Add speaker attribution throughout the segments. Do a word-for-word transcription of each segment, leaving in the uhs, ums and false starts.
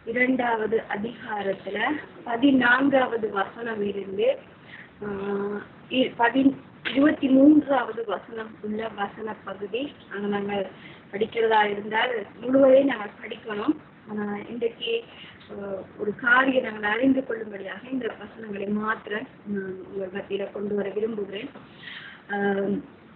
Speaker 1: இரண்டாவது அதிகாரத்துல பதினான்காவது வசனம் இருந்து ஆஹ் பதி இருபத்தி மூன்றாவது வசனம் உள்ள வசன பகுதி அங்க நாங்கள் படிக்கிறதா இருந்தால் முழுவதையும் நாங்கள் படிக்கணும். ஆஹ் இன்றைக்கு ஒரு காரியம் நாங்கள் அறிந்து கொள்ளும்படியாக இந்த வசனங்களை மாத்திர உங்கள் மத்தியில கொண்டு வர விரும்புகிறேன். ஆஹ்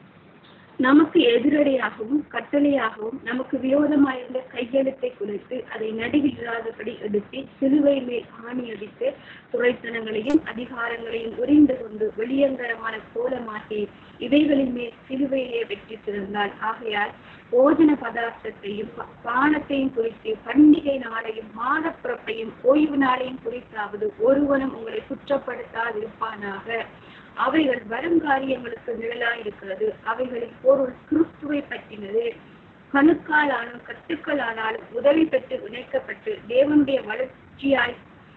Speaker 1: நமக்கு எதிரடையாகவும் கட்டளையாகவும் நமக்கு விரோதமாயிருந்த கையெழுத்தை குறைத்து அதை நடுவில்லாதபடி எடுத்து சிலுவை மேல் ஆணி அடித்து துறைத்தனங்களையும் அதிகாரங்களையும் உறிந்து கொண்டு வெளியங்கரமான கோலமாக்கி இவைகளின் மேல் சிலுவையிலே வெற்றி திறந்தாள். ஆகையால் போஜன பதார்த்தத்தையும் பானத்தையும் குறித்து பண்டிகை நாளையும் மாதப்பிறப்பையும் ஓய்வு நாளையும் குறித்தாவது ஒருவனும் உங்களை குற்றப்படுத்தாதிருப்பானாக. அவைகள் வருங்காரியங்களுக்கு நிழலாயிருக்கிறது. அவைகளின் பொருள் கிறிஸ்துவை பற்றினது. கணுக்கால் ஆனாலும் கட்டுக்கள் ஆனாலும் உதவி பெற்று இணைக்கப்பட்டு தேவனுடைய வளர்ச்சியாய்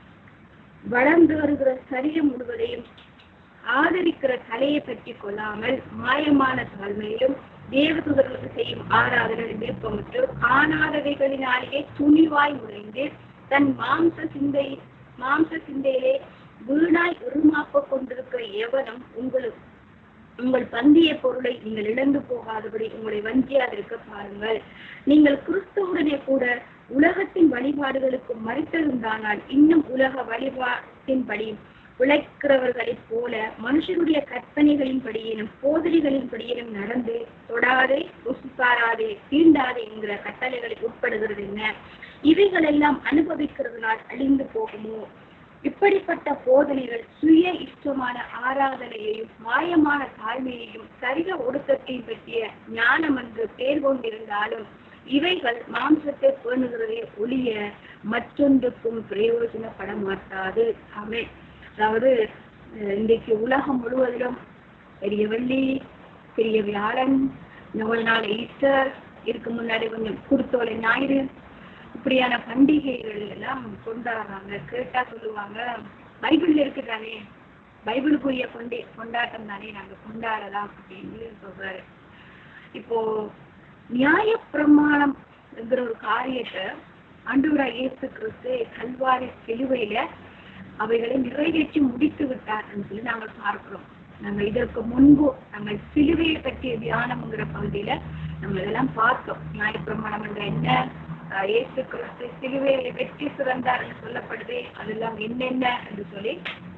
Speaker 1: வளர்ந்து வருகிற சரீரம் முழுவதையும் ஆதரிக்கிற தலையை பற்றி கொள்ளாமல் மாயமான தாழ்மையிலும் தேவதூதர்களுக்கு செய்யும் ஆராதனை விருப்பமுற்று காணாதவைகளினாலேயே துணிவாய் உடைந்து தன் மாம்ச சிந்தை மாம்ச சிந்தையிலே வீணாய் உருமாப்ப கொண்டிருக்கிற எவனும் உங்களுக்கு உங்கள் பந்திய பொருளை நீங்கள் இழந்து போகாதபடி உங்களை வஞ்சியாதிருக்க பாருங்கள். நீங்கள் கிறிஸ்துவுடனே கூட உலகத்தின் வழிபாடுகளுக்கு மறித்ததுண்டானால் இன்னும் உலக வழிபாட்டின்படி விளைக்கிறவர்களைப் போல மனுஷருடைய கற்பனைகளின் படியினும் போதனைகளின் படியினும் நடந்து தொடாதே ருசிப்பாராதே தீண்டாதே என்கிற கட்டளைகளை உட்படுகிறது என்ன? இவைகள் எல்லாம் அனுபவிக்கிறதுனால் அழிந்து போகுமோ? இப்படிப்பட்ட போதனைகள் சுய இஷ்டமான ஆராதனையையும் மாயமான தாழ்மையையும் சரீர ஒடுக்கத்தையும் பற்றிய ஞானம் என்று பேர் கொண்டிருந்தாலும் இவைகள் மாம்சத்தை பேணுகிறதே ஒழிய மற்றொன்றுக்கும் பிரயோஜனப்பட மாட்டாது. ஆமே. அதாவது இன்றைக்கு உலகம் முழுவதிலும் பெரிய வெள்ளி, பெரிய வியாழன், நவல் நாள் ஈஸ்டர், இதுக்கு முன்னாடி கொஞ்சம் குருத்தோலை ஞாயிறு, இப்படியான பண்டிகைகள் எல்லாம் கொண்டாடுறாங்க. கேட்டா சொல்லுவாங்க, பைபிள் இருக்குதானே, பைபிளுக்குரிய கொண்டே கொண்டாட்டம் தானே நாங்க கொண்டாடலாம் அப்படின்னு சொல்றாரு. இப்போ நியாய பிரமாணம் என்கிற ஒரு காரியத்தை ஆண்டவராகிய இயேசு கிறிஸ்து கல்வாரி சிலுவையில அவைகளை நிறைவேற்றி முடித்து விட்டார் என்று சொல்லி நாங்கள் பார்க்கிறோம். நாங்க இதற்கு முன்பு நாங்கள் சிலுவையை பற்றிய தியானம்ங்கிற பகுதியில நம்ம இதெல்லாம் பார்த்தோம். நியாய பிரமாணம் என்ற என்ன, இயேசு கிறிஸ்து சிலுவையில வெற்றி சிறந்தார் என்று சொல்லப்படுது, அதெல்லாம் என்னென்ன என்று சொல்லி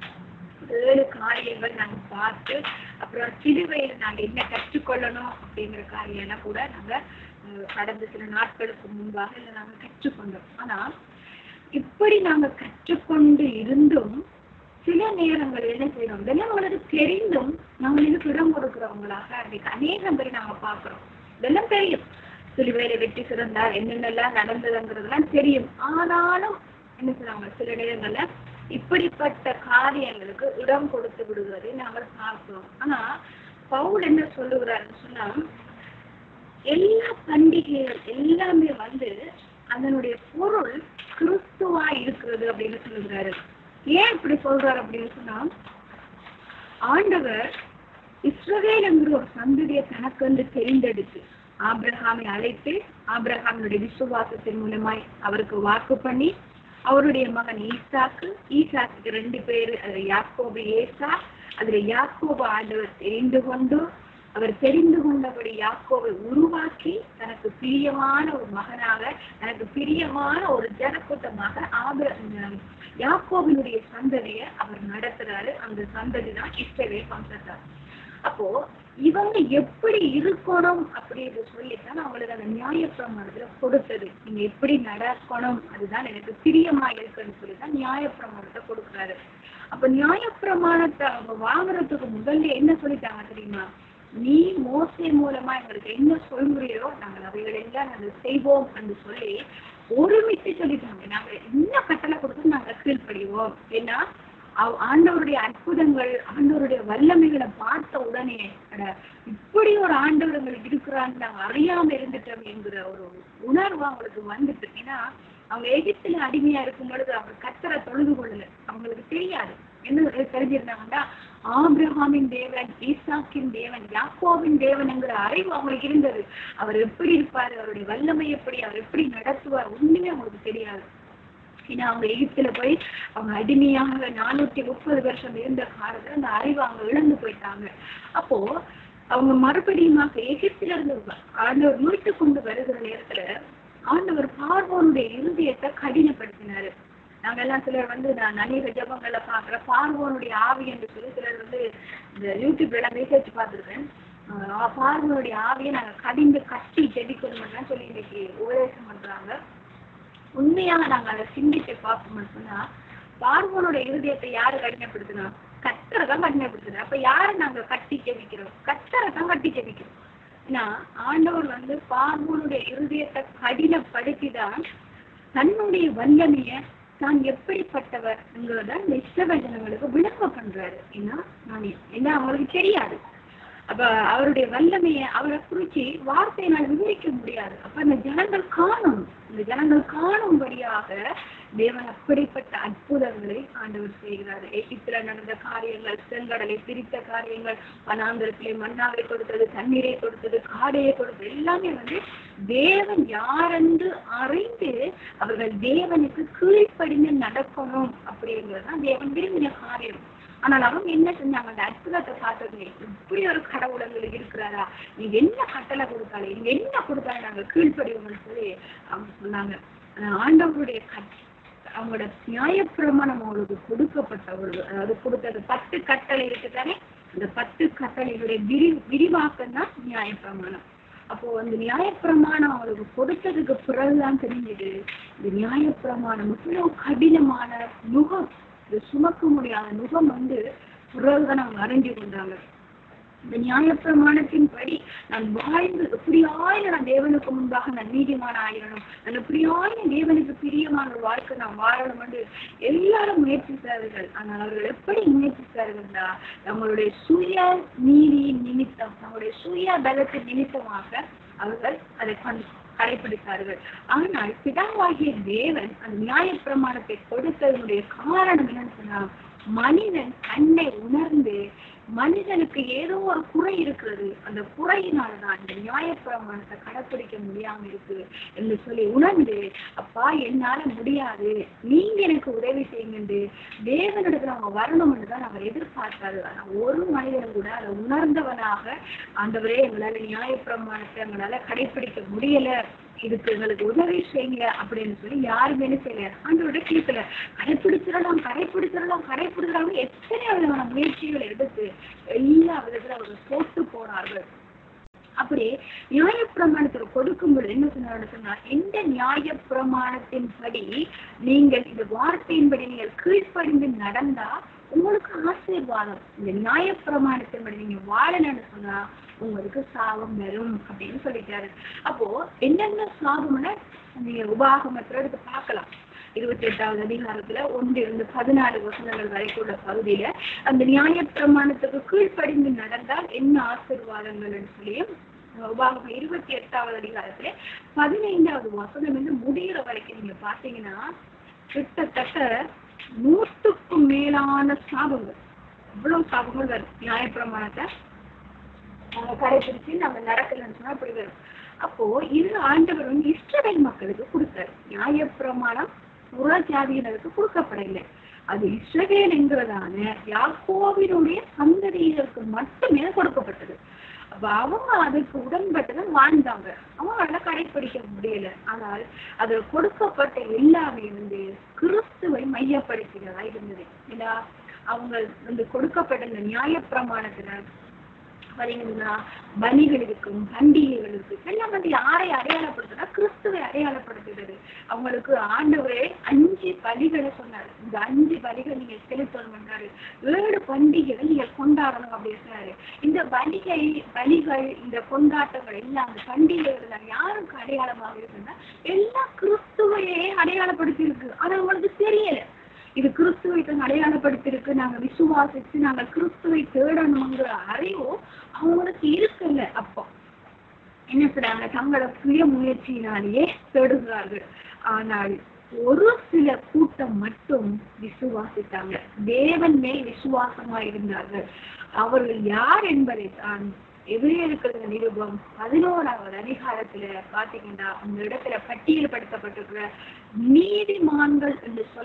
Speaker 1: ஏழு காரியங்கள் நாங்க பார்த்து அப்புறம் சிலுவையில நாங்க என்ன கற்றுக்கொள்ளணும் அப்படிங்கிற காரியம்லாம் கூட நாங்க கடந்த சில நாட்களுக்கு முன்பாக இல்லை நாங்க கற்றுக்கொண்டோம். ஆனா இப்படி நாங்க கற்றுக்கொண்டு இருந்தும் சில நேரங்கள் என்ன செய்யறோம், இதெல்லாம் உங்களுக்கு தெரிந்தும் நாங்க இதுக்கு இடம் கொடுக்கிறவங்களாக அன்றைக்கு அநேகம் பேர் நாங்க பாக்குறோம். இதெல்லாம் தெரியும், சிலுவையில வெற்றி சிறந்தார் என்னென்னலாம் நடந்ததுங்கிறதுலாம் தெரியும். ஆனாலும் என்ன செய்றாங்க, சில நேரங்கள்ல இப்படிப்பட்ட காரியங்களுக்கு இடம் கொடுத்து விடுவதை நாங்கள் பார்க்கிறோம். ஆனா பவுல் என்ன சொல்லுகிறாருன்னு சொன்னா, எல்லா பண்டிகைகள் எல்லாமே வந்து அதனுடைய பொருள் கிறிஸ்துவா இருக்கிறது அப்படின்னு சொல்லுகிறாரு. ஏன் இப்படி சொல்றாரு அப்படின்னு சொன்னா, ஆண்டவர் இஸ்ரவேல் என்கிற ஒரு சந்ததியை தனக்கு வந்து தெரிந்தெடுத்து ஆபிரகாமை அழைத்து ஆபிரகாமினுடைய விசுவாசத்தின் மூலமாய் அவருக்கு வாக்கு பண்ணி அவருடைய மகன் ஈசாக்கு, ஈசாக்கு ரெண்டு பேரு, அதுல யாக்கோபு ஏசா, அதுல யாக்கோபு ஆண்டவர் தெரிந்து கொண்டு அவர் தெரிந்து கொண்டபடி யாக்கோவை உருவாக்கி தனக்கு பிரியமான ஒரு மகனாக தனக்கு பிரியமான ஒரு ஜனக்கூட்டமாக ஆபிர யாக்கோபினுடைய சந்ததியை அவர் நடத்துறாரு. அந்த சந்ததி தான் இஸ்ரவேல் வம்சத்தார். அப்போ இவங்க எப்படி இருக்கணும் அப்படின்னு சொல்லித்தான் அவங்களுக்கு அந்த நியாயப்பிரமாணத்துல கொடுத்தது. நீங்க எப்படி நடக்கணும் அதுதான் எனக்கு பிரியமா இருக்குன்னு சொல்லிதான் நியாயப்பிரமாணத்தை கொடுக்குறாரு. அப்ப நியாயப்பிரமாணத்தை அவங்க வாங்குறதுக்கு முதல்ல என்ன சொல்லிட்டாங்க தெரியுமா, நீ மோசே மூலமா எங்களுக்கு என்ன சொல்கிறீரோ நாங்கள் அவைகள் எல்லாம் நாங்கள் செய்வோம் என்று சொல்லி ஒருமித்து சொல்லிட்டாங்க. நாங்க என்ன கட்டளை கொடுத்து நாங்க கீழ்ப்படிவோம். ஏன்னா ஆண்டவருடைய அற்புதங்கள் ஆண்டவருடைய வல்லமைகளை பார்த்த உடனே இப்படி ஒரு ஆண்டவர் எங்களுக்கு இருக்கிறான்னு நாங்க அறியாம இருந்துட்டோம் என்கிற ஒரு உணர்வு அவங்களுக்கு வந்துட்டு. ஏன்னா அவங்க எகிப்துல அடிமையா இருக்கும் பொழுது அவங்க கர்த்தரை தொழுது கொள்ளல, அவங்களுக்கு தெரியாது. என்ன தெரிஞ்சிருந்தாங்கன்னா ஆபிரகாமின் தேவன், ஈசாக்கின் தேவன், யாக்கோபின் தேவன் என்கிற அறிவு அவங்களுக்கு இருந்தது. அவர் எப்படி இருப்பாரு, அவருடைய வல்லமை எப்படி, அவர் எப்படி நடத்துவார், ஒண்ணுமே அவங்களுக்கு தெரியாது. ஏன்னா அவங்க எகிப்துல போய் அவங்க அடிமையாக நானூத்தி முப்பது வருஷம் இருந்த காலத்துல அந்த அறிவை அவங்க இழந்து போயிட்டாங்க. அப்போ அவங்க மறுபடியும் எகிப்துல இருந்து ஆண்டவர் மீட்டு கொண்டு வருகிற நேரத்துல ஆண்டவர் பார்வோனுடைய இருதயத்தை கடினப்படுத்தினாரு. நாங்க எல்லாம் சிலர் வந்து நான் அநேக ஜபங்களை பாக்குற பார்வோனுடைய ஆவி என்று சொல்லி சிலர் வந்து இந்த யூடியூப்ல எல்லாம் ரிசர்ச் பார்த்துருக்கேன். ஆஹ் பார்வோனுடைய ஆவியை நாங்க கடிந்து கட்டி ஜெபிக்கணும்னு சொல்லி இன்னைக்கு உபதேசம் பண்றாங்க. உண்மையாக நாங்க அதை சிந்திச்சு பார்ப்போம்னு சொன்னா பார்வோனுடைய இருதயத்தை யாரு கடினப்படுத்தினா? கத்தரை தான் கடினப்படுத்துறோம். அப்ப யாரு நாங்க கட்டி ஜெபிக்கிறோம்? கத்தரை தான் கட்டி ஜெபிக்கிறோம். ஏன்னா ஆண்டவர் வந்து பார்வோனுடைய இருதயத்தை கடினப்படுத்திதான் தன்னுடைய வல்லமைய தான் எப்படிப்பட்டவர் என்கிறத இந்த இஸ்ரவேல் ஜனங்களுக்கு விளங்க பண்றாரு. ஏன்னா நான் ஏன்னா அவங்களுக்கு தெரியாது. அப்ப அவருடைய வல்லமையை அவரை குறிச்சு வார்த்தையினால் விவரிக்க முடியாது. அப்ப அந்த ஜனங்கள் காணும் இந்த ஜனங்கள் காணும்படியாக தேவன் அப்படிப்பட்ட அற்புதங்களை ஆண்டவர் செய்கிறார். எகிப்துல நடந்த காரியங்கள், செங்கடலை பிரித்த காரியங்கள், வனாந்தரத்திலே மன்னாவை கொடுத்தது, தண்ணீரை கொடுத்தது, காடையை கொடுத்தது, எல்லாமே வந்து தேவன் யாரென்று அறிந்து அவர்கள் தேவனுக்கு கீழ்ப்படிந்து நடக்கணும் அப்படிங்கிறதுதான் தேவன் விரும்பின காரியம். ஆனால் அவங்க என்ன செஞ்சாங்க? அந்த அற்புதத்தை பார்த்தது, இப்படி ஒரு கடவுள் எங்களுக்கு இருக்கிறாரா, நீங்க என்ன கட்டளை கொடுத்தாலே, நீங்க என்ன கொடுத்தாலும் நாங்க கீழ்ப்படிவோம்னு சொல்லி அவங்க சொன்னாங்க. ஆண்டவருடைய அவங்களோட நியாயப்பிரமாணம் அவங்களுக்கு கொடுக்கப்பட்டவர்கள், அதாவது கொடுத்தது பத்து கட்டளை இருக்குதானே, அந்த பத்து கட்டளைகளுடைய விரி விரிவாக்கம் தான் நியாயப்பிரமாணம். அப்போ அந்த நியாயப்பிரமாணம் அவங்களுக்கு கொடுத்ததுக்கு பிறகுதான் தெரிஞ்சது இந்த நியாயப்பிரமாணம் இவ்வளவு கடினமான நுகம், இது சுமக்க முடியாத நுகம் வந்து பிறகுதான் அவங்க அறிஞ்சு கொண்டாங்க. இந்த நியாயப்பிரமாணத்தின் படி நான் வாழ்ந்து எப்படியாயிரம் நான் தேவனுக்கு முன்பாக நான் நீதிமான ஆயிரணும், நான் எப்படியாயிரம் தேவனுக்கு பிரியமான ஒரு வாழ்க்கை நான் வாழணும் என்று எல்லாரும் முயற்சித்தார்கள். ஆனால் அவர்கள் எப்படி முயற்சித்தார்கள்னா நம்மளுடைய சுய நீதியின் நிமித்தம், நம்முடைய சுய பலத்தின் நிமித்தமாக அவர்கள் அதை கடைபிடித்தார்கள். ஆனால் பிதாவாகிய தேவன் அந்த நியாயப்பிரமாணத்தை கொடுத்ததனுடைய காரணம் என்னன்னு சொன்னா, மனிதன் தன்னை உணர்ந்து மனிதனுக்கு ஏதோ ஒரு குறை இருக்கிறது, அந்த குறையினாலதான் இந்த நியாயப்பிரமாணத்தை கடைப்பிடிக்க முடியாம இருக்கு என்று சொல்லி உணர்ந்து, அப்பா என்னால முடியாது, நீங்க எனக்கு உதவி செய்யுங்க தேவனிடத்துல அவங்க வரணும்னு தான் அவர் எதிர்பார்த்தாரு. ஆனா ஒரு மனிதன் கூட அதை உணர்ந்தவனாக ஆண்டவரே எங்களால நியாயப்பிரமாணத்தை எங்களால கடைப்பிடிக்க முடியல, இதுக்கு எங்களுக்கு உதவி செய்யுங்க அப்படின்னு சொல்லி யாருமே செய்யல. ஆண்டவருடைய கீழ்த்துல கடைப்பிடிச்சிடலாம் கடைப்பிடிச்சிடலாம் கடைப்பிடிச்சிடலாம் எத்தனை விதமான முயற்சிகளை எடுத்து எல்லா விதத்துல அவர்கள் போட்டு போனார்கள். அப்படி நியாயப்பிரமாணத்துல கொடுக்கும்போது என்ன சொன்னாரு சொன்னா, இந்த நியாயப்பிரமாணத்தின் படி நீங்கள் இந்த வார்த்தையின்படி நீங்கள் கீழ்ப்படிந்து நடந்தா உங்களுக்கு ஆசீர்வாதம், இந்த நியாயப்பிரமாணத்தின்படி நீங்க வாழணும்னு சொன்னா உங்களுக்கு சாபம் வரும் அப்படின்னு சொல்லிட்டாரு. அப்போ என்னென்ன சாபம்னா நீங்க உபாகமத்துல எடுத்து பார்க்கலாம். இருபத்தி எட்டாவது அதிகாரத்துல ஒன்று இருந்து பதினாறு வசனங்கள் வரைக்கும் உள்ள பகுதியில அந்த நியாயப்பிரமாணத்துக்கு கீழ்ப்படிந்து நடந்தால் என்ன ஆசீர்வாதங்கள் சொல்லியும் உபாகமம் இருபத்தி எட்டாவது அதிகாரத்துல பதினைந்தாவது வசனம் வந்து முடிகிற வரைக்கும் நீங்க பாத்தீங்கன்னா கிட்டத்தட்ட நூற்றுக்கும் மேலான சாபங்கள், இவ்வளவு சாபங்கள் வரும். நியாயப்பிரமாணத்தை நாங்க கடைபிடிச்சு நம்ம நடக்கலன்னு சொன்னா அப்படி வரும். அப்போ இது ஆண்டவர் வந்து இஸ்ரவேல் மக்களுக்கு கொடுத்தாரு. நியாயப்பிரமாணம் புற ஜாதியினருக்கு கொடுக்கப்படவில்லை, அது இஸ்ரவேல் என்கிறதான யாக்கோபினுடைய சந்ததியினருக்கு மட்டுமே கொடுக்கப்பட்டது. அப்ப அவங்க அதுக்கு உடன்பட்டுதான் வாழ்ந்தாங்க, அவங்களால கடைபிடிக்க முடியல. ஆனால் அது கொடுக்கப்பட்ட எல்லாமே வந்து கிறிஸ்துவை மையப்படுத்தினதா இருந்தது. ஏன்னா அவங்க வந்து கொடுக்கப்பட்ட இந்த நியாயப்பிரமாணத்துல பாத்தீங்கன்னா பலிகள் இருக்கும், பண்டிகைகள் இருக்கு, எல்லாம் வந்து யாரை அடையாளப்படுத்துறா? கிறிஸ்துவை அடையாளப்படுத்துகிறது. அவங்களுக்கு ஆண்டவரே அஞ்சு பலிகளை சொன்னாரு, இந்த அஞ்சு பலிகள் நீங்க செலுத்தணும்ன்றாரு, ஏழு பண்டிகைகள் நீங்க கொண்டாடணும் அப்படின்னு சொன்னாரு. இந்த பலிகை பலிகள் இந்த கொண்டாட்டங்கள் எல்லாம் அந்த பண்டிகைகள் யாருக்கு அடையாளமாக இருக்குன்னா எல்லாம் கிறிஸ்துவையே அடையாளப்படுத்தி இருக்கு. ஆனா அவங்களுக்கு தெரியல இது கிறிஸ்துவை தான் அடையாளப்படுத்திருக்கு, நாங்க விசுவாசிச்சு நாங்க கிறிஸ்துவை தேடணுங்கிற அறிவோ அவங்களுக்கு இருக்குல்ல. அப்போ என்ன சொல்றாங்க, தங்களோட சுய முயற்சியினாலேயே தேடுகிறார்கள். ஆனால் ஒரு சில கூட்டம் மட்டும் விசுவாசித்தாங்க, தேவன் மேல் விசுவாசமா இருந்தார்கள். அவர்கள் யார் என்பதை தான் எபிரேயர்கள் நிருபம் பதினோராவது அதிகாரத்துல பாத்தீங்கன்னா அந்த இடத்துல பட்டியல் படுத்தப்பட்டிருக்கிற நீதிமான்கள் என்று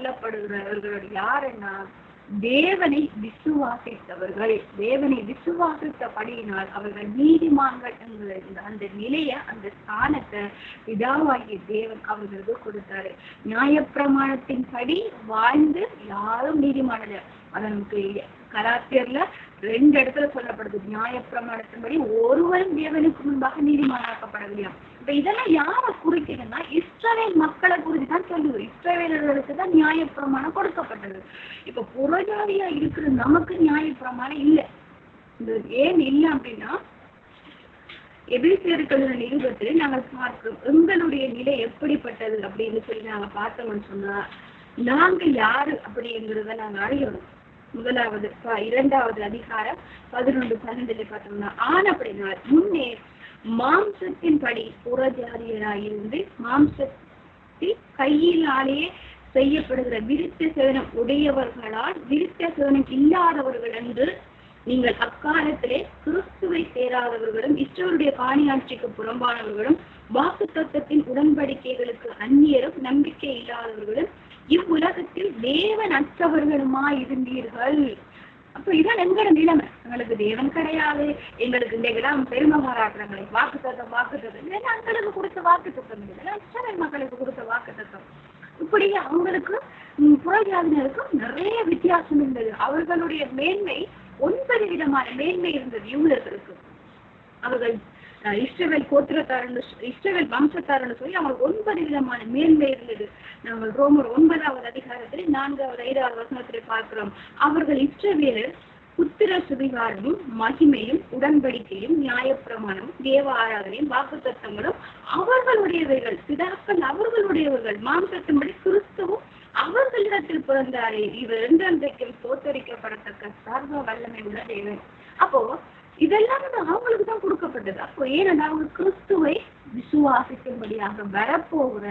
Speaker 1: சொல்லப்படுகிறவர்கள் யாருன்னா தேவனை விசுவாசித்தவர்கள். தேவனை விசுவாசித்தபடியினால் அவர்கள் நீதிமான்கள் என்கிற அந்த நிலைய அந்த ஸ்தானத்தை பிதாவாகிய தேவன் அவர்களுக்கு கொடுத்தாரு. நியாயப்பிரமாணத்தின் படி வாழ்ந்து யாரும் நீதிமானல. அது நமக்கு கலாத்தியர்ல ரெண்டு இடத்துல சொல்லப்படுது. நியாயப்பிரமாணத்தின்படி ஒருவரும் தேவனுக்கு முன்பாக நீதிமானாக்கப்படவில்லையா. இப்ப இதெல்லாம் யாரை குறிக்குதுன்னா இஸ்ரவேல் மக்களை குறித்து தான் சொல்லுது. இஸ்ரவேலர்களுக்கு தான் நியாயப்பிரமாணம் கொடுக்கப்பட்டது. இப்ப புறஜாதியா இருக்கிற நமக்கு நியாயப்பிரமாணம் இல்லை. இது ஏன் இல்லை அப்படின்னா எபிரேயர்கள் நிருபத்தில் நாங்கள் பார்க்கிறோம் எங்களுடைய நிலை எப்படிப்பட்டது அப்படின்னு சொல்லி நாங்க பார்த்தோம்னு சொன்னா நாங்க யாரு அப்படிங்கிறத நாங்க அறியணும். முதலாவது இரண்டாவது அதிகாரம் பதினொன்று பன்னெண்டுல பார்த்தோம்னா ஆனப்படினால் முன்னே மாம்சத்தின் படி புறஜாதியராயிருந்து மாம்சத்தை கையிலாலேயே செய்யப்படுகிற விருத்த சேதனம் உடையவர்களால் விருத்த சேதனம் இல்லாதவர்கள் என்று நீங்கள் அக்காலத்திலே கிறிஸ்துவை சேராதவர்களும் இஸ்ரவேலுடைய காணியாட்சிக்கு புறம்பானவர்களும் வாக்கு தத்தத்தின் உடன்படிக்கைகளுக்கு அந்நியரும் நம்பிக்கை இல்லாதவர்களும் இவ்வுலகத்தில் தேவன் அற்றவர்களுமா இருந்தீர்கள். அப்ப இதான் எங்களோட நிலைமை. எங்களுக்கு தேவன் கிடையாது, எங்களுக்கு இன்றைக்கெல்லாம் பெருமை பாராட்டுறாங்களே வாக்கு தத்தம் வாக்கு தத்தம் எங்களுக்கு கொடுத்த வாக்கு தத்தம் இல்லை, இஸ்ரவேல் மக்களுக்கு கொடுத்த வாக்கு தத்தம். இப்படி அவங்களுக்கு புறஜாதியினருக்கும் நிறைய வித்தியாசம் இருந்தது. அவர்களுடைய மேன்மை ஒன்பது விதமான மேன்மை இருந்தது யூதர்களுக்கு. அவர்கள் இஸ்ரவேல் கோத்திரத்தாரன்னு இஸ்ரவேல் வம்சத்தாரன்னு சொல்லி அவங்களுக்கு ஒன்பது விதமான மேன்மை இருந்தது. நாங்கள் ரோமர் ஒன்பதாவது அதிகாரத்திலே நான்காவது ஐந்தாவது வசனத்திலே பார்க்கிறோம். அவர்கள் இஸ்ரவேலர் புத்திர சுவிகாரமும் மகிமையும் உடன்படிக்கையும் நியாயப்பிரமாணமும் தேவ ஆராதனையும் வாக்கு தத்தங்களும் அவர்களுடையவர்கள். பிதாக்கள் அவர்களுடையவர்கள். மாம்சத்தின்படி கிறிஸ்துவும் அவர்களிடத்தில் பிறந்தாரே. இவர் என்றென்றைக்கும் தோத்தரிக்கப்படத்தக்க சர்வ வல்லமை உள்ள தேவன். அப்போ இதெல்லாம் அவங்களுக்கு தான் கொடுக்கப்பட்டது. அப்போ ஏனென்றால் அவங்க கிறிஸ்துவை விசுவாசிக்கும்படியாக வரப்போகிற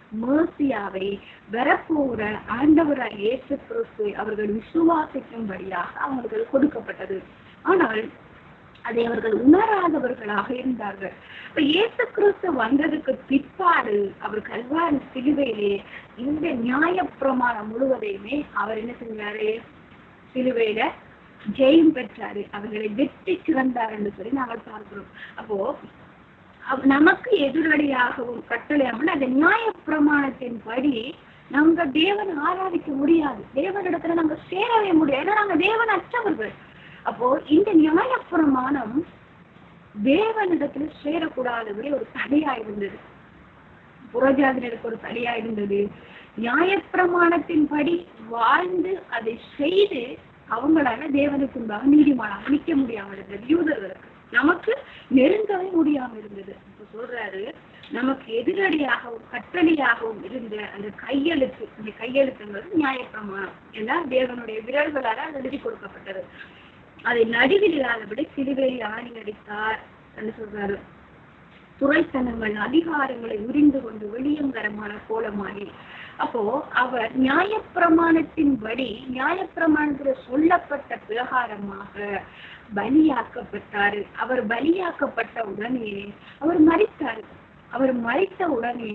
Speaker 1: மேசியாவை வரப்போகிற ஆண்டவராய் இயேசு கிறிஸ்துவை அவர்கள் விசுவாசிக்கும்படியாக அவங்களுக்கு கொடுக்கப்பட்டது. ஆனால் அதை அவர்கள் உணராதவர்களாக இருந்தார்கள். இப்ப இயேசு கிறிஸ்து வந்ததுக்கு பிற்பாடு அவர் கல்வாரி சிலுவையிலே இந்த நியாயப்பிரமாணம் முழுவதையுமே அவர் என்ன செஞ்சாரு? சிலுவையில ஜெயம் பெற்றாரு. அவர்களை வெற்றி சிறந்தார் என்று சொல்லி நாங்கள் பார்க்கிறோம். அப்போ நமக்கு எதிரடியாகவும் கட்டளையாமல் அந்த நியாயப்பிரமாணத்தின் படி நாங்க தேவனை ஆராதிக்க முடியாது. தேவனிடத்துல நாங்க சேரவே முடியாது. ஏன்னா நாங்க தேவன் அற்றவர்கள். அப்போ இந்த நியாயப்பிரமாணம் தேவனிடத்துல சேரக்கூடாதபடி ஒரு தடையா இருந்தது. புறஜாதினருக்கு ஒரு தடையா இருந்தது. நியாயப்பிரமாணத்தின் படி வாழ்ந்து அதை செய்து அவங்களால தேவனுக்கு உண்டாக நீதிமானாக நிற்க முடியாமல் இருந்தது யூதர்களுக்கு. நமக்கு நெருங்கவே முடியாம இருந்தது. இப்ப சொல்றாரு நமக்கு எதிரடியாகவும் கட்டளையாகவும் இருந்த அந்த கையெழுத்து, இந்த கையெழுத்துங்கிறது நியாயப்பிரமாணம் எல்லாம் தேவனுடைய விரல்களால எழுதி கொடுக்கப்பட்டது. அதை நடுவில் இல்லாதபடி சிலுவையில் ஆணி அடித்தார் என்று சொல்றாரு. துறைத்தனங்கள் அதிகாரங்களை உரிந்து கொண்டு வெளியங்கரமான கோலமாகி. அப்போ அவர் நியாயப்பிரமாணத்தின்படி நியாயப்பிரமாணத்துல சொல்லப்பட்ட பிரகாரமாக பலியாக்கப்பட்டாரு. அவர் பலியாக்கப்பட்ட உடனே அவர் மரித்தாரு. அவர் மரித்த உடனே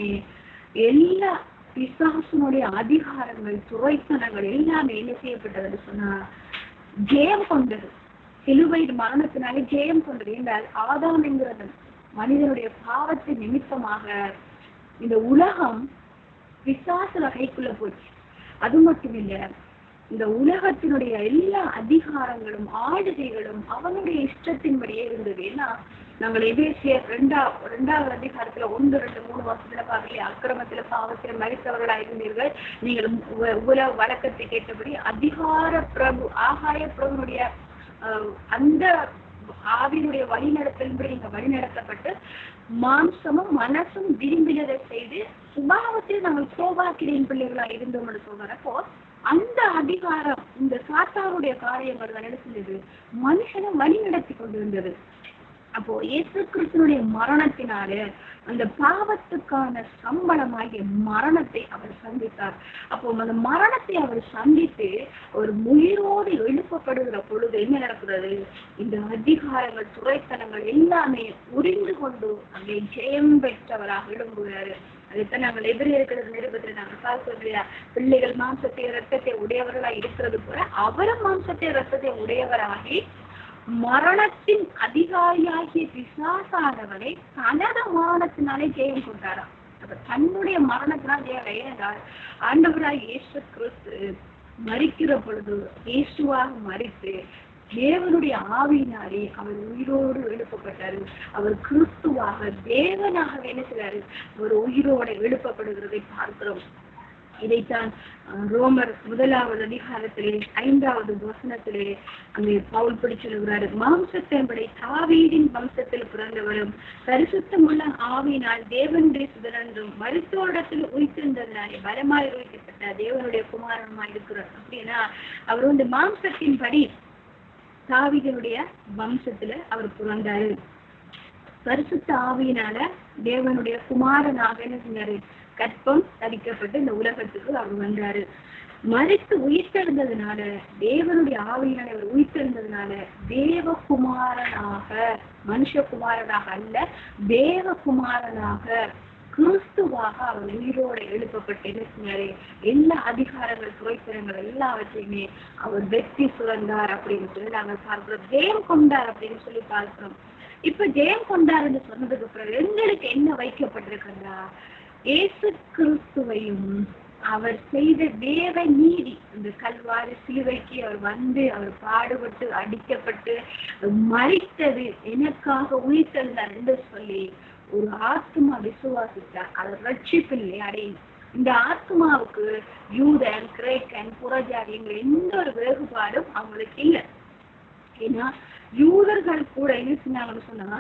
Speaker 1: எல்லா பிசாசுனுடைய அதிகாரங்கள் துறைத்தனங்கள் எல்லாமே என்ன செய்யப்பட்டது சொன்னா ஜெயம் கொண்டது. சிலுவை மரணத்தினாலே ஜெயம் கொண்டது. என்றால் ஆதாம் என்கிறது மனிதனுடைய பாவத்தின் நிமித்தமாக இந்த உலகம் பிசாசு வகைக்குள்ள போச்சு. அது மட்டும் இல்ல, இந்த உலகத்தினுடைய எல்லா அதிகாரங்களும் ஆளுகைகளும் அவனுடைய இஷ்டத்தின்படியே இருந்தது. ஏன்னா நாங்கள் எபேசியர் ரெண்டா ரெண்டாவது அதிகாரத்துல ஒன்று ரெண்டு மூணு வருஷத்துல பார்க்கலையே, அக்கிரமத்துல பாவத்துல மரித்தவர்களா இருந்தீர்கள், நீங்கள் உலக வழக்கத்தை கேட்டபடி அதிகார பிரபு ஆகாய பிரபுனுடைய அஹ் அந்த ஆவியினுடைய வழிநடத்தலின்படி நீங்க வழிநடத்தப்பட்டு மாம்சமும் மனசும் விரும்பினதை செய்து சுபாவத்தில் நாங்கள் சோபாக்கிரின் பிள்ளைகளா இருந்தோம் என்று சொல்றப்போ அந்த அதிகாரம் இந்த சாத்தாருடைய காரியங்கள் தான் நடந்தது. மனுஷனை வழி நடத்தி கொண்டிருந்தது. அப்போ இயேசு கிறிஸ்துனுடைய மரணத்தினால அந்த பாவத்துக்கான சம்பளமாகிய மரணத்தை அவர் சந்தித்தார். அப்போ அந்த மரணத்தை அவர் சந்தித்து ஒரு உயிரோடு எழுப்பப்படுகிற பொழுது என்ன நடக்கிறது? இந்த அதிகாரங்கள் துறைத்தனங்கள் எல்லாமே உரிந்து கொண்டு அங்கே ஜெயம் பெற்றவராக எழும்புகிறாரு. அதுதான் நாங்கள் எதிரியிருக்கிற நிருபத்தில் நாங்கள் பார்க்கிறோம் இல்லையா? பிள்ளைகள் மாம்சத்தை ரத்தத்தை உடையவர்களாய் இருக்கிறது போல அவரும் மாம்சத்தை ரத்தத்தை உடையவராகி மரணத்தின் அதிகாரியாகிய பிசாசானவனை தனது மரணத்தினாலே ஜெயம் கொண்டாராம். அப்ப தன்னுடைய மரணத்தினால் ஜெயம். ஏனென்றால் ஆண்டவராய் இயேசு கிறிஸ்து மரிக்கிற பொழுது இயேசுவாக மரித்து தேவனுடைய ஆவியினாலே அவர் உயிரோடு எழுப்பப்பட்டாரு. அவர் கிறிஸ்துவாக தேவனாக என்ன செய்றாரு? அவர் உயிரோடு எழுப்பப்படுகிறதை பார்க்கிறோம். இதைத்தான் ரோமர் முதலாவது அதிகாரத்திலே ஐந்தாவது வசனத்திலே அங்கே பவுல் படி சொல்லுகிறாரு. மாம்சத்தின்படி தாவீதின் வம்சத்தில் பிறந்தவரும் பரிசுத்தமுள்ள ஆவியினால் தேவனுடைய சுதனன்றும் மருத்துவத்தில் உயிர்த்திருந்ததினாலே பலமாய் உயிர்க்கப்பட்ட தேவனுடைய குமாரனுமாய் இருக்கிறார். அப்படின்னா அவர் வந்து மாம்சத்தின்படி தாவீதனுடைய வம்சத்துல அவர் பிறந்தாரு. பரிசுத்த ஆவியினால தேவனுடைய குமாரனாக என்ன செஞ்சாரு? கற்பம் தரிக்கப்பட்டு இந்த உலகத்துக்கு அவர் வந்தாரு. மரித்து உயிர்த்தெழுந்ததுனால தேவனுடைய ஆவியினால அவர் உயிர்த்தெழுந்ததுனால தேவகுமாரனாக, மனுஷகுமாரனாக அல்ல, தேவகுமாரனாக கிறிஸ்துவாக அவர் உயிரோடு எழுப்பப்பட்டு என்ன செஞ்சாரு? எல்லா அதிகாரங்கள் துறைத்திறங்கள் எல்லாவற்றையுமே அவர் வெற்றி சுரந்தார் அப்படின்னு சொல்லி நாங்கள் பார்க்கிறோம். ஜெயம் கொண்டார் அப்படின்னு சொல்லி பார்க்கிறோம். இப்ப ஜெயம் கொண்டார் என்று சொன்னதுக்கு பிறகு எங்களுக்கு என்ன வைக்கப்பட்டிருக்கிறதா? இயேசு கிறிஸ்துவையும் அவர் செய்த தேவ நீதி, இந்த கல்வாரி சிலுவைக்கு அவர் வந்து அவர் பாடுபட்டு அடிக்கப்பட்டு மரித்தது எனக்காக உயிர்த்தெழுந்தார் என்று சொல்லி ஒரு ஆத்மா விசுவாசித்தார். அவர் ரட்சிப்பில்லை அடையும். இந்த ஆத்மாவுக்கு யூதன், கிரேக்கன், புறஜாதி எந்த ஒரு வேறுபாடும் அவங்களுக்கு இல்லை. ஏன்னா யூதர்கள் கூட என்ன செஞ்சாங்கன்னு சொன்னா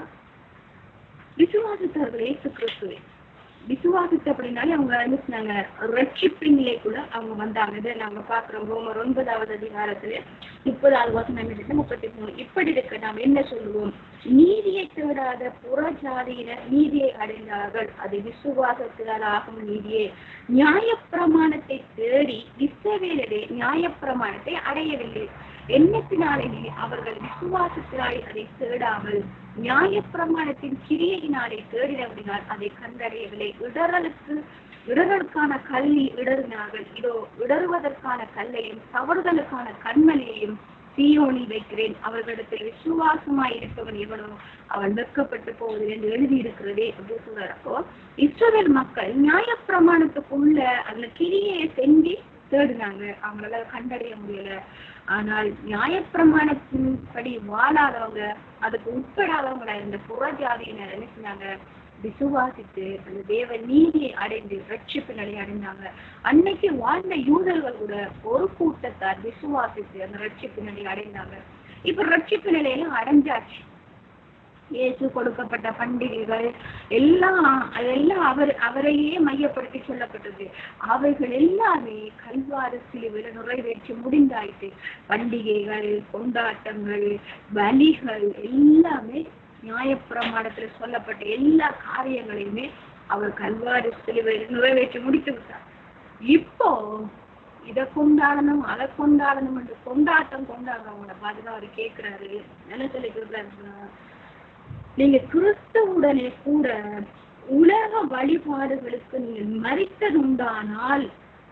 Speaker 1: விசுவாசித்தார்கள் இயேசு கிறிஸ்துவை. விசுவாசித்த அப்படின்னாலே அவங்க என்ன சொன்னாங்க? ரட்சிப்பின் நிலைக்குள்ள அவங்க வந்தாங்க. இதை நாங்க பாக்குறோம் ரோமர் ஒன்பதாவது அதிகாரத்துல முப்பதாவது வசனம் முப்பத்தி மூணு. இப்படி இருக்க நாம் என்ன சொல்லுவோம்? நீதியை தேடாத புறஜாதியினர் நீதியை அடைந்தார்கள், அது விசுவாசத்தினால் ஆகும் நீதியே. நியாயப்பிரமாணத்தை தேடி இஸ்ரவேலரே நியாயப்பிரமாணத்தை அடையவில்லை. எண்ணத்தினாலே அவர்கள் விசுவாசத்தினாலே அதை தேடாமல் நியாயப்பிரமாணத்தின் கிரியையினாலே தேடினபடினால் அதை கண்டறியவில்லை. இடறலுக்கு இடர்களுக்கான கல்வி இடறினார்கள். இதோ இடறுவதற்கான கல்லையும் தவறுதலுக்கான கண்மலையையும் சீயோனில் வைக்கிறேன். அவர்களிடத்தில் விசுவாசமாய் இருப்பவன் எவனோ அவன் வெட்கப்பட்டு போவது என்று எழுதியிருக்கிறதே அப்படின்னு சொல்றப்போ, இஸ்ரவேல் மக்கள் நியாயப்பிரமாணத்துக்குள்ள அந்த கிரியையை செஞ்சு தேடினாங்க. அவங்களால கண்டறிய முடியல. ஆனால் நியாயப்பிரமாணத்தின் படி வாழாதவங்க, அதுக்கு உட்படாதவங்கள இந்த புறஜாதியினர் என்ன செஞ்சாங்க? விசுவாசித்து அந்த தேவ நீதியை அடைந்து ரட்சிப்பு நிலையை அடைந்தாங்க. அன்னைக்கு வாழ்ந்த யூதர்கள் கூட ஒரு கூட்டத்தார் விசுவாசித்து அந்த ரட்சிப்பு நிலையை அடைந்தாங்க. இப்ப ரட்சிப்பு நிலையில அடைஞ்சாச்சு. இயேசு கொடுக்கப்பட்ட பண்டிகைகள் எல்லாம் அதெல்லாம் அவர் அவரையே மையப்படுத்தி சொல்லப்பட்டது. அவைகள் எல்லாமே கல்வாரி சிலுவையில நிறைவேற்றி முடிந்தாயிட்டு. பண்டிகைகள், கொண்டாட்டங்கள், பலிகள் எல்லாமே நியாயப்பிரமாணத்துல சொல்லப்பட்ட எல்லா காரியங்களையுமே அவர் கல்வாரி சிலுவையில் நிறைவேற்றி முடித்து விட்டார். இப்போ இதை கொண்டாடணும் அதை கொண்டாடணும் என்று கொண்டாட்டம் கொண்டாடுறவங்கள பார்த்துதான் அவர் கேட்கிறாரு. என்ன சொல்லி கேட்கிறாரு? நீங்க கிறிஸ்துவுடனே கூட உலக வழிபாடுகளுக்கு நீங்க மரித்தது உண்டானால்,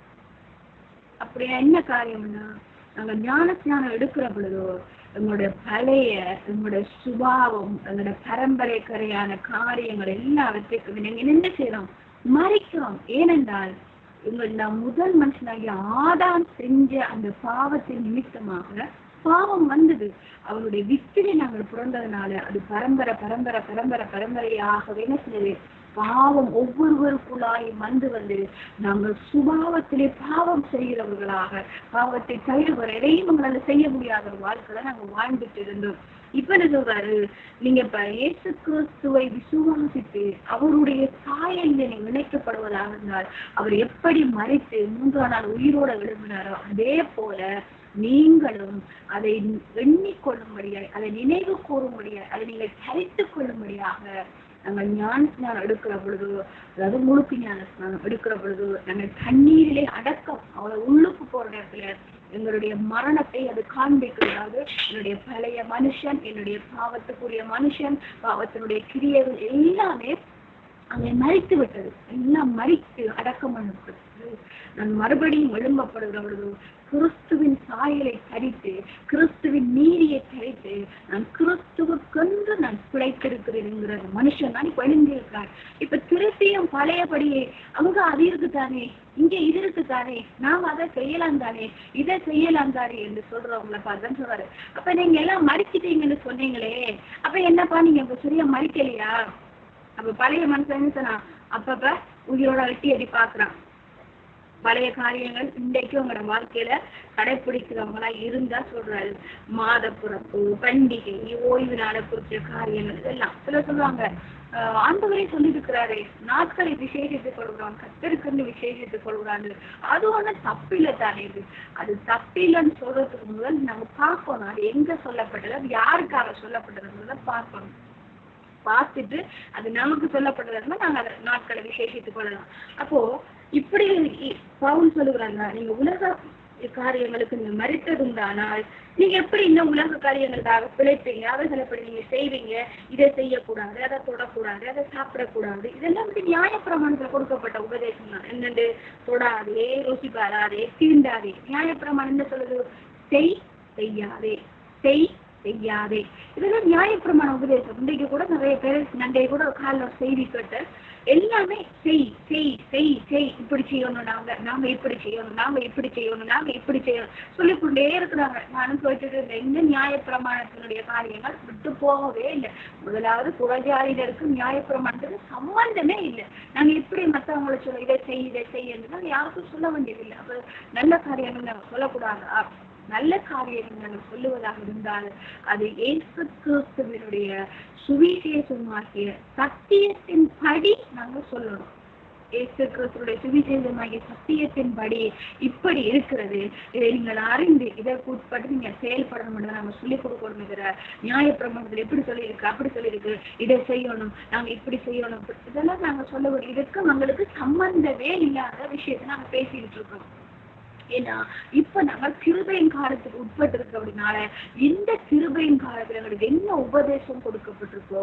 Speaker 1: அப்படியா என்ன காரியம்னா, நாங்க ஞான ஸ்நானம் எடுக்கிற பொழுதோ எங்களுடைய பழைய எங்களுடைய சுபாவம், எங்களுடைய பரம்பரைக்கரையான காரியங்கள் எல்லாவற்றையும் நீங்க என்ன செய்யறோம்? மறிக்கிறோம். ஏனென்றால் எங்கள் நாம் முதல் மனுஷனாகிய ஆதாம் செஞ்ச அந்த பாவத்தின் நிமித்தமாக பாவம் வந்தது. அவருடைய வித்திலே நாங்கள் பிறந்ததுனால அது பரம்பரை பரம்பரை பரம்பரை பரம்பரையாகவே என்ன செய்யுது? பாவம் ஒவ்வொருவருக்குள்ளாய் வந்து வந்து நாங்கள் சுபாவத்திலே பாவம் செய்கிறவர்களாக, பாவத்தை தவிர எதையும் எங்களால செய்ய முடியாத ஒரு வாழ்க்கையில நாங்கள் வாழ்ந்துட்டு இருந்தோம். இப்ப என்ன சொல்றாரு? நீங்க இப்ப இயேசு கிறிஸ்துவை விசுவாசித்து அவருடைய சாயலில் நீங்க இணைக்கப்படுவதாக இருந்தால், அவர் எப்படி மரித்து மூன்றாம் நாள் உயிரோட எழுப்பினாரோ அதே போல நீங்களும் அதை எண்ணிக்கொள்ளும்படியாக, அதை நினைவு கூறும்படியாக, அதை நீங்கள் தரித்துக் கொள்ளும்படியாக நாங்கள் ஞான ஸ்நானம் எடுக்கிற பொழுது, அதாவது முழுக்கு ஞான ஸ்நானம் எடுக்கிற பொழுது நாங்கள் தண்ணீரிலே அடக்கம் அவ்வளவு உள்ளுக்கு போற நேரத்துல எங்களுடைய மரணத்தை அது காண்பிக்கிறதாவது. என்னுடைய பழைய மனுஷன், என்னுடைய பாவத்துக்குரிய மனுஷன், பாவத்தினுடைய கிரியைகள் எல்லாமே அங்கே மறித்து விட்டது, எல்லாம் மறித்து அடக்கம் பண்ணப்பட்டது. நான் மறுபடியும் எழும்பப்படுகிற பொழுது கிறிஸ்துவின் சாயலை தரித்து, கிறிஸ்துவின் நீதியை தரித்து, நான் கிறிஸ்துவுக்கென்று நான் பிழைத்திருக்கிறேன். மனுஷன் தான் இப்ப எழுந்திருக்கிறார். இப்ப திருப்பியும் பழையபடியே அங்க அது இருக்குதானே, இங்க இது இருக்குதானே, நாம் அதை செய்யலாம் தானே, இதை செய்யலாம் தானே என்று சொல்றவங்களை பார்த்து சொல்றாரு. அப்ப நீங்க எல்லாம் மறிச்சிட்டீங்கன்னு சொன்னீங்களே, அப்ப என்னப்பா நீங்க இப்ப சரியா மறிக்கலையா? அப்ப பழைய மனுஷன் சொன்னா அப்பப்ப உயிரோட வெட்டி அடி பாக்குறான். பழைய காரியங்கள் இன்றைக்கு உங்களோட வாழ்க்கையில கடைபிடிக்கிறவங்களா இருந்தா சொல்றாரு. மாத பிறப்பு, பண்டிகை, ஓய்வு நாளை குறிச்ச காரியங்கள் இதெல்லாம் சில சொல்லுவாங்க. ஆஹ் ஆண்டவரே சொல்லி இருக்கிறாரு, நாட்களை விசேஷித்துக் கொள்கிறான், கத்தருக்குன்னு விசேஷித்துக் கொள்கிறான்னு. அது ஒண்ணு தப்பில்லை தானே. இது அது தப்பில்லைன்னு சொல்றதுக்கு முதல் நாங்க பார்க்கணும் அது எங்க சொல்லப்பட்டது, அது யாருக்காக சொல்லப்பட்டதுன்றத பார்க்கணும். பார்த்துட்டு அது நமக்கு சொல்லப்பட்டதுன்னா நாங்க அதை நாட்களை விசேஷித்துக் கொள்ளலாம். அப்போ இப்படி பவுல் சொல்லுகிறாங்க, நீங்க உலக காரியங்களுக்கு நீங்க மறித்ததுண்டானால் நீங்க எப்படி இன்னும் உலக காரியங்களுக்காக பிழைப்பீங்க, அவைகளை எப்படி நீங்க செய்வீங்க, இதை செய்யக்கூடாது, அதை தொடக்கூடாது, அதை சாப்பிடக்கூடாது. இதெல்லாம் வந்து நியாயப்பிரமாணத்துல கொடுக்கப்பட்ட உபதேசம் தான். என்னண்டு தொடாதே, ருசி பாராதே, தீண்டாதே. நியாயப்பிரமாணம் என்ன சொல்லுது? செய் செய்யாதே, செய் செய்யாதே. இதெல்லாம் நியாயப்பிரமாண உபதேசம். இன்றைக்கு கூட நிறைய பேர் நண்டை கூட கால செய்தி கேட்டு எல்லாமே செய் செய் செய் செய், இப்படி செய்யணும், நாங்க நாங்க இப்படி செய்யணும், நாங்க இப்படி செய்யணும், நாங்க இப்படி செய்யணும் சொல்லிக்கொண்டே இருக்கிறாங்க. நானும் கேட்டுட்டு இருந்தேன், இந்த நியாயப்பிரமாணத்தினுடைய காரியங்கள் விட்டு போகவே இல்லை. முதலாவது புறஜாதியினருக்கு நியாயப்பிரமாணத்துக்கு சம்பந்தமே இல்லை. நாங்க இப்படி மற்றவங்களை சொல்ல இதை செய் இதை செய்யணும் நாங்க யாருக்கும் சொல்ல வேண்டியதில்லை. அப்ப நல்ல காரியங்கள் நாங்க சொல்லக்கூடாதா? நல்ல காரியங்கள் நாங்கள் சொல்லுவதாக இருந்தால் அது இயேசு கிறிஸ்துவினுடைய சுவிசேஷமாகிய சத்தியத்தின் படி நாங்கள் சொல்லணும். இயேசு கிறிஸ்துடைய சுவிசேஷமாகிய சத்தியத்தின் படி இப்படி இருக்கிறது, இதை நீங்கள் அறிந்து இதற்கு உட்பட்டு நீங்க செயல்படணும் நாங்க சொல்லிக் கொடுக்கணும். நியாயப்பிரமாணத்துல எப்படி சொல்லியிருக்கு, அப்படி சொல்லியிருக்கு, இதை செய்யணும், நாங்க இப்படி செய்யணும், இதெல்லாம் நாங்க சொல்ல வேண்டிய இதுக்கு எங்களுக்கு சம்பந்தமே இல்லாத விஷயத்த நாங்க பேசிக்கிட்டு இருக்கோம். ஏன்னா இப்ப நாங்க கிருபையின் காலத்துக்கு உட்பட்டு இருக்க அப்படின்னால இந்த கிருபையின் காலத்துல எங்களுக்கு என்ன உபதேசம் கொடுக்கப்பட்டிருக்கோ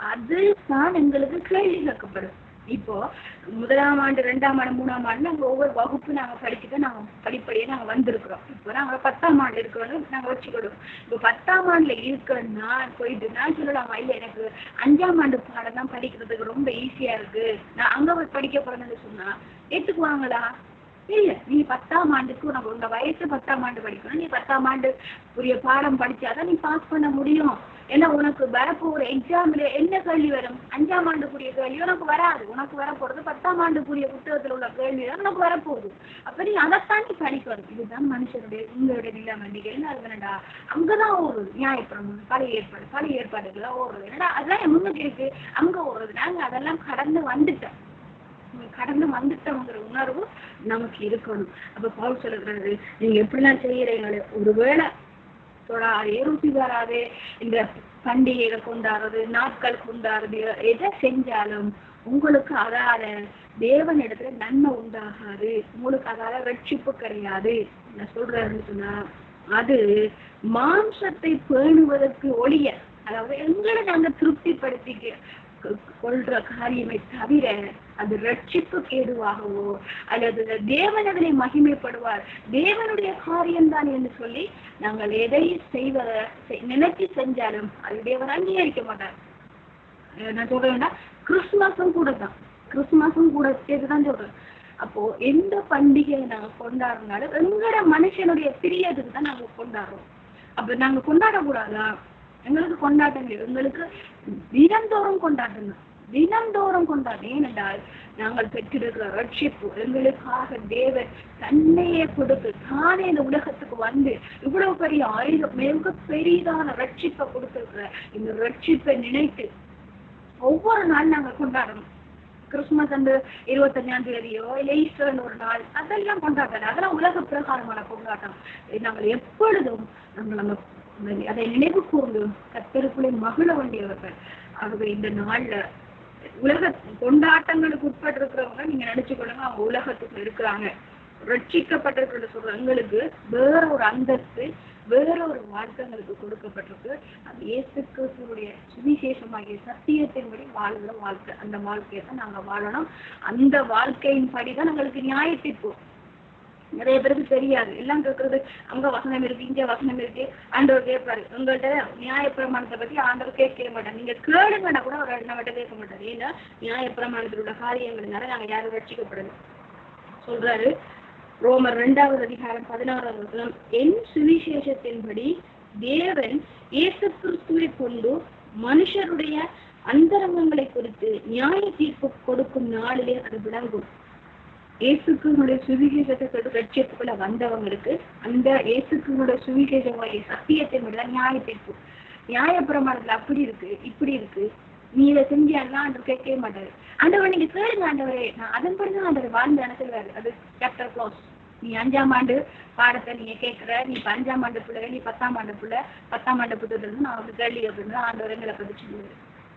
Speaker 1: அதுதான் எங்களுக்கு கேள்வி கேட்கப்படும். இப்போ முதலாம் ஆண்டு, ரெண்டாம் ஆண்டு, மூணாம் ஆண்டு நாங்க ஒவ்வொரு வகுப்பு நாங்க படிச்சுட்டு நாங்க படிப்படியே நாங்க வந்திருக்கிறோம். இப்போ நாங்க பத்தாம் ஆண்டு இருக்கிறோம் நாங்க வச்சுக்கிடுவோம். இப்போ பத்தாம் ஆண்டுல இருக்கணும்னா போயிட்டு நான் சொல்லலாமா, இல்ல எனக்கு அஞ்சாம் ஆண்டு பாடம் தான் படிக்கிறதுக்கு ரொம்ப ஈஸியா இருக்கு, நான் அங்க போய் படிக்க போறேன்னு சொன்னா ஏத்துக்குவாங்களா? இல்ல. நீ பத்தாம் ஆண்டுக்கு உனக்கு உங்க வயசு பத்தாம் ஆண்டு படிக்கணும், நீ பத்தாம் ஆண்டு உரிய பாடம் படிச்சாதான் நீ பாஸ் பண்ண முடியும். ஏன்னா உனக்கு வரப்போற எக்ஸாம்ல என்ன கேள்வி வரும்? அஞ்சாம் ஆண்டுக்குரிய கேள்வி உனக்கு வராது. உனக்கு வரப்போறது பத்தாம் ஆண்டுக்குரிய புத்தகத்துல உள்ள கேள்வி தான் உனக்கு வரப்போகுது. அப்ப நீ அதைத்தான் நீ படிக்கணும். இதுதான் மனுஷனுடைய உங்களுடைய நிலைமை. நீங்க என்ன வேணடா அங்கதான் ஓடுறது. நியாயப்பிரமாணம், பழைய ஏற்பாடு, பழைய ஏற்பாடுகள்லாம் ஓடுறது. என்னடா அதெல்லாம் முன்னுக்கு இருக்கு, அங்க ஓடுறது. நாங்க அதெல்லாம் கடந்து வந்துட்டோம். கடந்து வந்துட்டோங்கிற உணர்வு நமக்கு இருக்கணும். அப்ப பவுல் சொல்லுறாரு, நீங்க எப்படிலாம் செய்யறீங்களே, ஒருவேளை தொடாதே, ருசி வராதே, இந்த பண்டிகைகள் கொண்டாடுறது, நாட்கள் கொண்டாடுறது, எதை செஞ்சாலும் உங்களுக்கு அதால தேவனிடத்துல நன்மை உண்டாகாது, உங்களுக்கு அதால ரட்சிப்பு கிடையாது. நான் சொல்றேன்னு சொன்னா அது மாம்சத்தை பேணுவதற்கு ஒழிய, அதாவது எங்களை நாங்க திருப்திப்படுத்திக்க கொள்ற காரியமே தவிர அது ரட்சிப்பு கேடுவாகவோ அல்லது தேவனவனை மகிமைப்படுவார், தேவனுடைய காரியம்தான் என்று சொல்லி நாங்கள் எதை செய்வதை நினைச்சு செஞ்சாலும் அது தேவன் அங்கீகரிக்க மாட்டார். நான் சொல்றேன்னா கிறிஸ்துமஸும் கூட தான், கிறிஸ்துமஸும் கூட சேர்த்துதான் சொல்றேன். அப்போ எந்த பண்டிகையை நாங்க கொண்டாடுனாலும் எங்களோட மனுஷனுடைய பிரியத்துக்கு தான் நாங்க கொண்டாடுறோம். அப்ப நாங்க கொண்டாடக்கூடாதா? எங்களுக்கு கொண்டாட்டங்கள், எங்களுக்கு தினந்தோறும் கொண்டாட்டங்கள், தினந்தோறும் கொண்டாட்டம். ஏனென்றால் நாங்கள் பெற்றிருக்கிற ரட்சிப்பு எங்களுக்காக தேவன் தன்னையே கொடுத்து தானே இந்த உலகத்துக்கு வந்து இவ்வளவு பெரிய ஆயுதம் மிக பெரிதான ரட்சிப்பை கொடுத்திருக்கிற இந்த ரட்சிப்பை நினைத்து ஒவ்வொரு நாள் நாங்கள் கொண்டாடணும். கிறிஸ்துமஸ் அந்த இருபத்தஞ்சாம் தேதியோ இல்லை ஈஸ்டர்னு ஒரு நாள் அதெல்லாம் கொண்டாட்டம், அதெல்லாம் உலக பிரகாரமான கொண்டாட்டம். நாங்கள் எப்பொழுதும் நாங்கள் நம்ம அதை நினைவு கூர்ந்து கர்த்தருக்குள்ளே மகிழ வேண்டியவர்கள். ஆகவே இந்த நாள்ல உலக கொண்டாட்டங்களுக்கு உட்பட்டு இருக்கிறவங்க நீங்க நினைச்சு கொள்ளுங்க, அவங்க உலகத்துக்கு இருக்கிறாங்க. ரட்சிக்கப்பட்டிருக்கிற சொல்ற எங்களுக்கு வேற ஒரு அந்தஸ்து வேறொரு வாழ்க்கை எங்களுக்கு கொடுக்கப்பட்டிருக்கு. அது இயேசு கிறிஸ்துவுடைய சுவிசேஷமாகிய சத்தியத்தின்படி வாழ்கிற வாழ்க்கை. அந்த வாழ்க்கையை தான் நாங்க வாழணும். அந்த வாழ்க்கையின் படிதான் எங்களுக்கு நியாயத்தீர்ப்பு. நிறைய பேருக்கு தெரியாது. எல்லாம் கேட்கறது அங்க வசனம் இருக்கு, இங்க வசனம் இருக்கு. ஆண்டவர் கேட்பாரு, உங்கள்கிட்ட நியாயப்பிரமாணத்தை பத்தி ஆண்டவர் கேட்க மாட்டாங்க. நீங்க கேளுங்கன்னா கூட அவர் நம்மகிட்ட கேட்க மாட்டாரு. ஏன்னா நியாயப்பிரமாணத்திலோட காரியங்கள்னால நாங்க யாரும் ரட்சிக்கப்படணும் சொல்றாரு. ரோமர் இரண்டாவது அதிகாரம் பதினாறாவது வசனம், என் சுவிசேஷத்தின்படி தேவன் இயேசு கிறிஸ்துவை கொண்டு மனுஷருடைய அந்தரங்கங்களை குறித்து நியாய தீர்ப்பு கொடுக்கும் நாளிலே அது விளங்கும். இயேசுக்குடைய சுவிசேஷத்தை ரட்சிப்புக்குள்ள வந்தவங்களுக்கு அந்த இயேசுக்குடைய சுவிசேஷமாகிய சத்தியத்தின்படி நியாய தீர்ப்பு. நியாயப்பிரமாணத்துல அப்படி இருக்கு, இப்படி இருக்கு, நீ இதை செஞ்சியான்னா ஆண்டவர் கேட்கவே மாட்டாரு. ஆண்டவர் நீங்க கேளுங்க ஆண்டவரே, நான் அதன்படிதான் ஆண்டவர் வாழ்ந்து அனுப்பிடுவாரு. அது சாப்டர் க்ளோஸ். நீ அஞ்சாம் ஆண்டு பாடத்தை நீங்க கேட்கிற, நீ இப்ப அஞ்சாம் ஆண்டு பிள்ளை, நீ பத்தாம் ஆண்டு பிள்ளை, பத்தாம் ஆண்டு புத்தகத்துல இருந்து நான் வந்து கேள்வி அப்படின்னு ஆண்டவர் எங்களை பதிச்சுடுவாரு.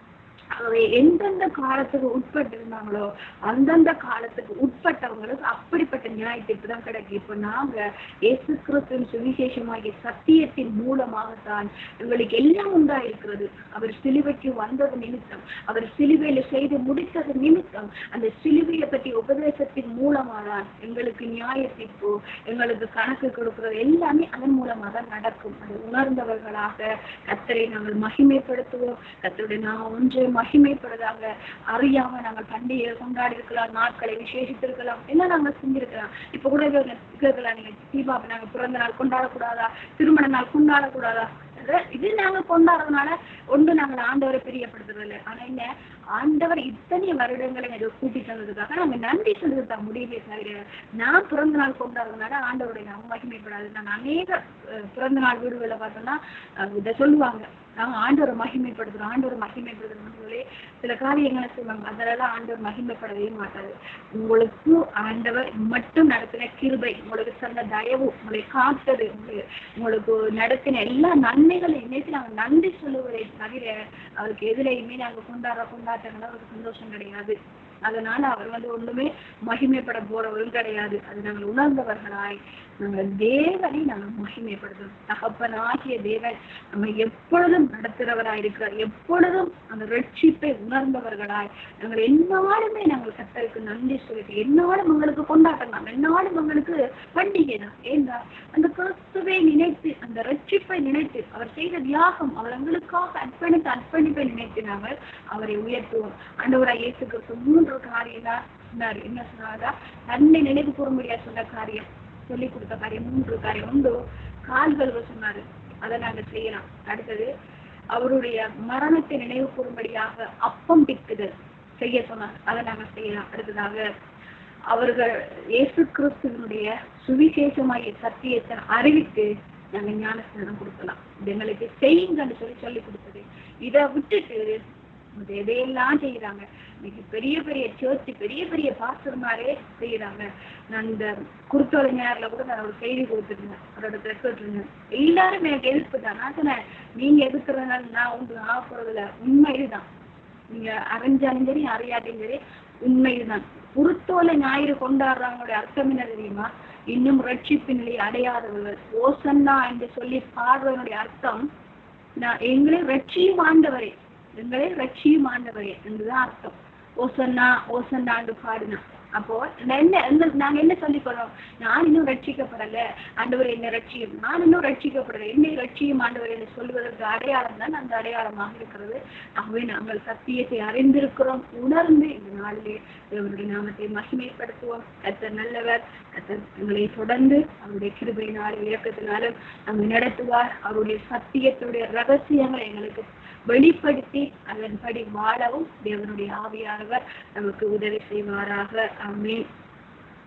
Speaker 1: அவை எந்தெந்த காலத்துக்கு உட்பட்டு இருந்தாங்களோ அந்தந்த காலத்துக்கு உட்பட்டவங்களுக்கு அப்படிப்பட்ட நியாய தீர்ப்பு தான் கிடைக்கும். இப்ப நாங்க இயேசு கிறிஸ்துவின் சுவிசேஷமாகிய சத்தியத்தின் மூலமாகத்தான் எங்களுக்கு எல்லாம் உண்டா இருக்கிறது. அவர் சிலுவைக்கு வந்தது நிமித்தம், அவர் சிலுவையில செய்து முடித்தது நிமித்தம், அந்த சிலுவையை பற்றி உபதேசத்தின் மூலமா தான் எங்களுக்கு நியாய தீர்ப்பு, எங்களுக்கு கணக்கு கொடுக்கிறது எல்லாமே அதன் மூலமா தான் நடக்கும். அது உணர்ந்தவர்களாக கர்த்தரை நாங்கள் மகிமைப்படுத்துவோம். கர்த்தருடைய நான் ஒன்று மகிமைப்படுறாங்க. அறியாம நாங்கள் பண்டிகை கொண்டாடி இருக்கலாம், நாட்களை விசேஷித்திருக்கலாம், என்ன நாங்க செஞ்சிருக்கலாம். இப்ப கூட கேட்கலாம், நீங்க தீபாவளி நாங்க பிறந்த நாள் கொண்டாடக்கூடாதா, திருமண நாள் கொண்டாடக்கூடாதா? இது நாங்க கொண்டாடுறதுனால ஒன்று நாங்கள் ஆண்டவரை பிரியப்படுத்துறது இல்லை. ஆனா என்ன, ஆண்டவர் இத்தனை வருடங்களை எனக்கு கூட்டி தந்ததுக்காக நாங்க நன்றி சொல்றது தான் முடியவே தவிர நான் பிறந்த நாள் கொண்டாடுறதுனால ஆண்டவருடைய நாம மகிமைப்படாது. நாங்க அநேக பிறந்த நாள் வீடுகளை பார்த்தோம்னா இதை சொல்லுவாங்க, நாங்க ஆண்டவரை மகிமைப்படுத்துறோம், ஆண்டவரை மகிமைப்படுத்துறோம் சொல்லி சில காரியங்களை சொல்லுவாங்க. அதனால ஆண்டவர் மகிமைப்படவே மாட்டாரு. உங்களுக்கு ஆண்டவர் மட்டும் நடத்தின கிருபை, உங்களுக்கு சொன்ன தயவு, உங்களை காத்தது, உங்களுக்கு நடத்தின எல்லா நன்மைகளை இணைத்து நாங்க நன்றி சொல்லுவதை தவிர அவருக்கு எதுலையுமே நாங்க கொண்டாடுற கொண்டாட்டங்கள அவருக்கு சந்தோஷம் கிடையாது. அதனால அவர் வந்து ஒண்ணுமே மகிமைப்பட போறவரும் கிடையாது. அது நாங்கள் உணர்ந்தவர்களாய் நாங்கள் தேவனை நாங்கள் மகிமைப்படுத்தும். தகப்பனாகிய தேவன் நம்ம எப்பொழுதும் நடத்துறவராய் இருக்கிறார். எப்பொழுதும் அந்த ரட்சிப்பை உணர்ந்தவர்களாய் நாங்கள் என்னாலுமே நாங்கள் கர்த்தருக்கு நன்றி சொல்லிட்டு என்னாலும் உங்களுக்கு கொண்டாட்டம் தான், என்னாலும் உங்களுக்கு பண்டிகை தான். ஏன்னா அந்த கிறிஸ்துவை நினைத்து, அந்த ரட்சிப்பை நினைத்து, அவர் செய்த தியாகம், அவர் எங்களுக்காக அர்ப்பணித்து அர்ப்பணிப்பை நினைத்து நாங்கள் அவரை உயர்த்துவோம். ஆண்டவராய் இயேசு கிறிஸ்து மூன்று காரியம் தான் சொன்னார். என்ன சொன்னாரா? தன்னை நினைவு கூறும்படியா சொன்ன காரியம், சொல்லி கொடுத்த காரியம் மூன்று காரியம். உண்டு கால்கள் சொன்னாரு, அதை நாங்க செய்யலாம். அடுத்தது அவருடைய மரணத்தை நினைவு கூறும்படியாக அப்பம் பிக்குதல் செய்ய சொன்னார், அதை நாங்க செய்யலாம். அடுத்ததாக அவர்கள் இயேசு கிறிஸ்துவனுடைய சுவிசேஷமாகிய சத்தியத்தை அறிவித்து நாங்க ஞானஸ்நானம் கொடுக்கலாம். இது எங்களுக்கு செய்யுங்கன்னு சொல்லி சொல்லி கொடுத்தது. இதை விட்டுட்டு எதையெல்லாம் செய்யறாங்க. இன்னைக்கு பெரிய பெரிய சேர்ச்சி, பெரிய பெரிய பாஸ்டர்மாரே செய்யறாங்க. நான் இந்த குருத்தோலை நேரில் கூட நான் ஒரு செய்தி கொடுத்துருந்தேன், ஒரு இடத்துல கேட்டுருந்தேன். எல்லாரும் எனக்கு எதிர்ப்பு தான். நான் சொன்னேன், நீங்க எதிர்க்கிறதுனால நான் உங்களுக்கு ஆக போறதில்ல, உண்மை இதுதான். நீங்க அறிஞ்சாலும் சரி அறியாட்டையும் சரி உண்மை இதுதான். குருத்தோலை ஞாயிறு கொண்டாடுறவங்களுடைய அர்த்தம் என்ன தெரியுமா? இன்னும் ரட்சிப்பு நிலையை அடையாதவர்கள். ஓசன்னா என்று சொல்லி பாடுறவனுடைய அர்த்தம், நான் எங்களை ரட்சியும் ஆண்டவரே, எங்களை ரட்சியும் ஆண்டவரே என்றுதான் அர்த்தம். ஓசன்னா ஓசன்னாண்டு பாடுனா. அப்போ என்ன நாங்க என்ன சொல்லிக்கிறோம்? நான் இன்னும் ரட்சிக்கப்படல, ஆண்டவர் என்ன ரட்சியும், நான் இன்னும் ரட்சிக்கப்படல, என்னை ரட்சியும் ஆண்டவர் என்று சொல்வதற்கு அடையாளம் தான் அந்த அடையாளமாக இருக்கிறது. ஆகவே நாங்கள் சத்தியத்தை அறிந்திருக்கிறோம், உணர்ந்து இந்த நாளிலே தேவனுடைய நாமத்தை மகிமைப்படுத்துவோம். கர்த்தர் நல்லவர். கர்த்தர் எங்களை தொடர்ந்து அவருடைய கிருபையினாலும் இயக்கத்தினாலும் நம்மை நடத்துவார். அவருடைய சத்தியத்துடைய ரகசியங்களை எங்களுக்கு வெளிப்படுத்தி அதன்படி வாழவும் தேவனுடைய ஆவியானவர் நமக்கு உதவி செய்வாராக. ஆமென்.